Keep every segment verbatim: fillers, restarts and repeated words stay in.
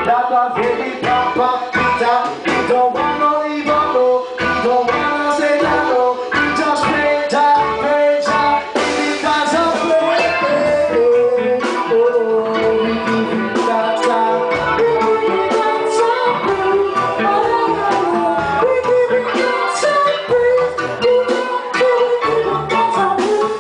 That was very proper. Peter, you don't want no even know. You don't want to say no. You just play that, play that. Because of play. Oh, we give you that time. We give you that time, please. Oh, we give you that time, please. You don't give you that time, please.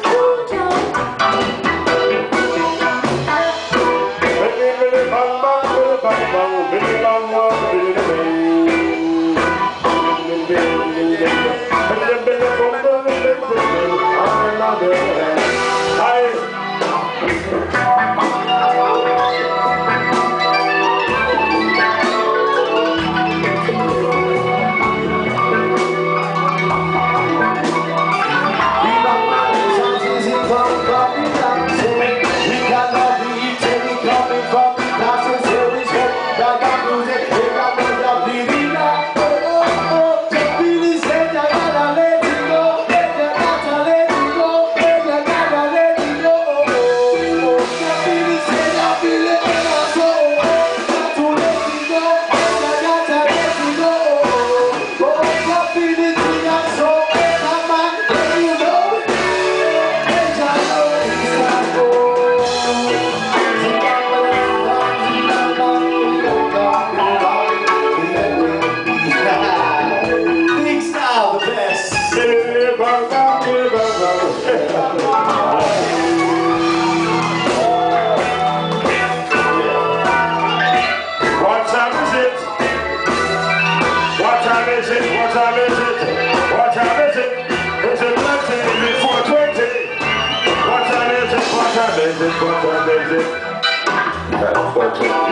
What time is it? What time is it?